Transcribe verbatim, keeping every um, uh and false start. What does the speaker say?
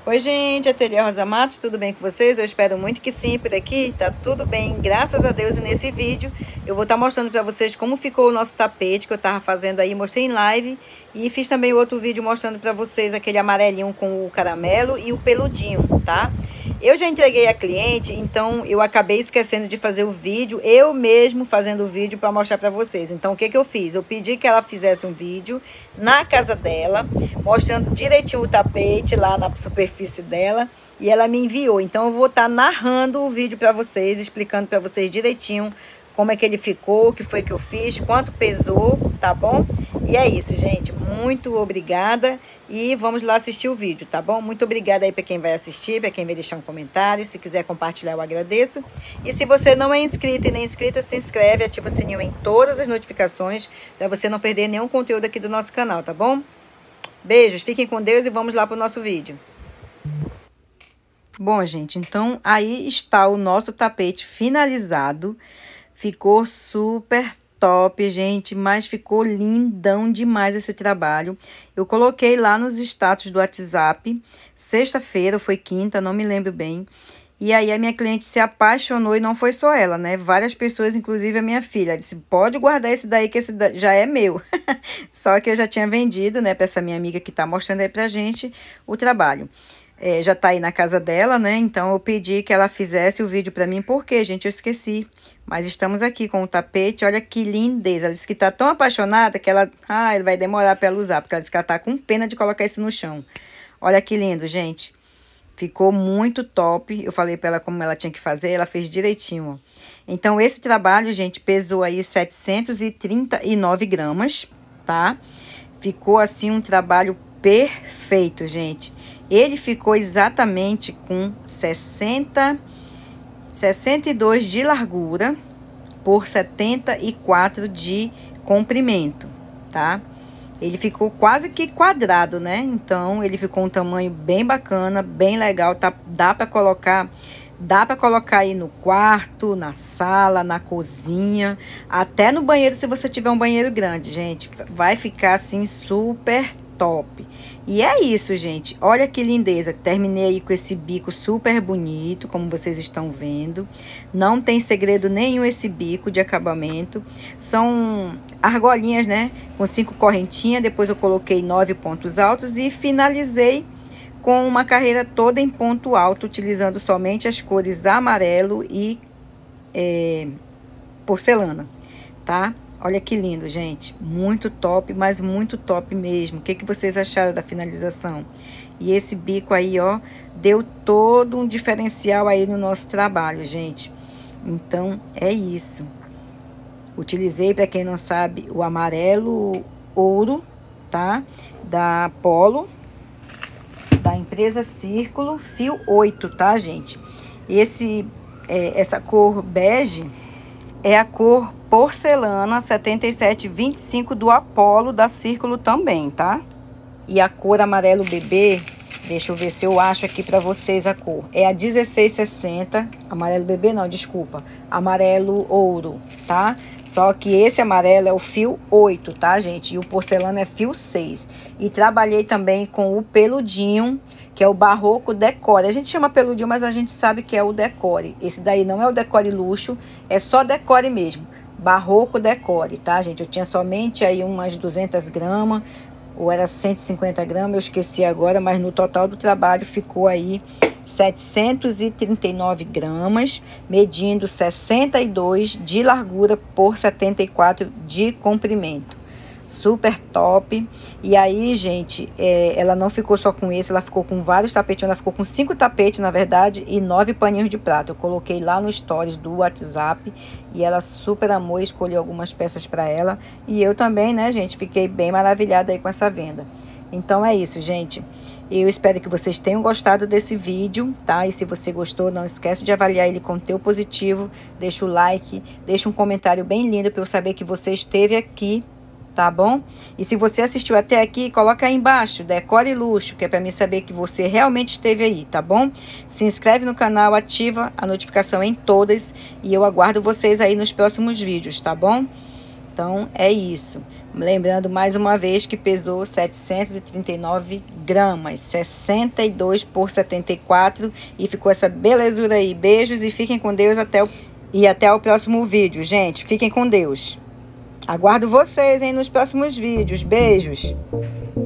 Oi gente, Ateliê Rosa Matos, tudo bem com vocês? Eu espero muito que sim, por aqui tá tudo bem, graças a Deus. E nesse vídeo eu vou estar mostrando para vocês como ficou o nosso tapete que eu tava fazendo aí, mostrei em live. E fiz também outro vídeo mostrando para vocês aquele amarelinho com o caramelo e o peludinho, tá? Eu já entreguei a cliente, então eu acabei esquecendo de fazer o vídeo, eu mesmo fazendo o vídeo para mostrar para vocês. Então o que que eu fiz? Eu pedi que ela fizesse um vídeo na casa dela, mostrando direitinho o tapete lá na superfície dela, e ela me enviou. Então eu vou estar narrando o vídeo para vocês, explicando para vocês direitinho como é que ele ficou, o que foi que eu fiz, quanto pesou, tá bom? E é isso, gente. Muito obrigada e vamos lá assistir o vídeo, tá bom? Muito obrigada aí para quem vai assistir, para quem vai deixar um comentário. Se quiser compartilhar, eu agradeço. E se você não é inscrito e nem inscrita, se inscreve, ativa o sininho em todas as notificações para você não perder nenhum conteúdo aqui do nosso canal, tá bom? Beijos, fiquem com Deus e vamos lá para o nosso vídeo. Bom, gente, então aí está o nosso tapete finalizado. Ficou super top, gente, mas ficou lindão demais esse trabalho. Eu coloquei lá nos status do WhatsApp, sexta-feira, foi quinta, não me lembro bem. E aí a minha cliente se apaixonou e não foi só ela, né? Várias pessoas, inclusive a minha filha, disse, pode guardar esse daí que esse já é meu. Só que eu já tinha vendido, né, para essa minha amiga que tá mostrando aí pra gente o trabalho. É, já tá aí na casa dela, né? Então eu pedi que ela fizesse o vídeo pra mim, porque, gente, eu esqueci. Mas estamos aqui com o tapete, olha que lindeza. Ela disse que tá tão apaixonada que ela, ah, vai demorar pra ela usar, porque ela disse que ela tá com pena de colocar isso no chão. Olha que lindo, gente. Ficou muito top. Eu falei pra ela como ela tinha que fazer, ela fez direitinho, ó. Então esse trabalho, gente, pesou aí setecentos e trinta e nove gramas, tá? Ficou assim um trabalho perfeito, gente. Ele ficou exatamente com sessenta, sessenta e dois de largura por setenta e quatro de comprimento, tá? Ele ficou quase que quadrado, né? Então, ele ficou um tamanho bem bacana, bem legal, tá? Dá para colocar, dá para colocar aí no quarto, na sala, na cozinha, até no banheiro, se você tiver um banheiro grande, gente. Vai ficar assim super top. E é isso, gente. Olha que lindeza. Terminei aí com esse bico super bonito, como vocês estão vendo. Não tem segredo nenhum esse bico de acabamento. São argolinhas, né? Com cinco correntinhas. Depois eu coloquei nove pontos altos e finalizei com uma carreira toda em ponto alto, utilizando somente as cores amarelo e é, porcelana, tá? Olha que lindo, gente. Muito top, mas muito top mesmo. O que que vocês acharam da finalização? E esse bico aí, ó, deu todo um diferencial aí no nosso trabalho, gente. Então, é isso. Utilizei, para quem não sabe, o amarelo ouro, tá? Da Polo, da empresa Círculo, fio oito, tá, gente? Esse, é, essa cor bege é a cor porcelana setenta e sete vinte e cinco do Apollo da Círculo também, tá? E a cor amarelo bebê, deixa eu ver se eu acho aqui pra vocês a cor. É a dezesseis sessenta, amarelo bebê não, desculpa, amarelo ouro, tá? Só que esse amarelo é o fio oito, tá, gente? E o porcelana é fio seis. E trabalhei também com o peludinho, que é o Barroco Decore. A gente chama peludinho, mas a gente sabe que é o Decore. Esse daí não é o Decore luxo, é só Decore mesmo. Barroco Decore, tá, gente? Eu tinha somente aí umas duzentas gramas, ou era cento e cinquenta gramas, eu esqueci agora, mas no total do trabalho ficou aí setecentos e trinta e nove gramas, medindo sessenta e dois de largura por setenta e quatro de comprimento. Super top. E aí, gente, é, ela não ficou só com esse, ela ficou com vários tapetes, ela ficou com cinco tapetes, na verdade, e nove paninhos de prata. Eu coloquei lá no stories do WhatsApp e ela super amou e escolheu algumas peças para ela. E eu também, né, gente, fiquei bem maravilhada aí com essa venda. Então é isso, gente. Eu espero que vocês tenham gostado desse vídeo, tá? E se você gostou, não esquece de avaliar ele com teu positivo. Deixa o like, deixa um comentário bem lindo para eu saber que você esteve aqui, tá bom? E se você assistiu até aqui, coloca aí embaixo, Decore Luxo, que é para mim saber que você realmente esteve aí, tá bom? Se inscreve no canal, ativa a notificação em todas e eu aguardo vocês aí nos próximos vídeos, tá bom? Então, é isso. Lembrando mais uma vez que pesou setecentos e trinta e nove gramas, sessenta e dois por setenta e quatro, e ficou essa belezura aí. Beijos e fiquem com Deus até o... e até o próximo vídeo, gente. Fiquem com Deus. Aguardo vocês, hein, nos próximos vídeos. Beijos.